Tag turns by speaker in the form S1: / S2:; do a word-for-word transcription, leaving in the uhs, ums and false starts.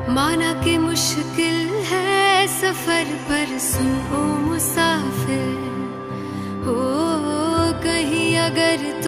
S1: माना कि मुश्किल है सफर पर सुन ओ मुसाफिर, हो कहीं अगर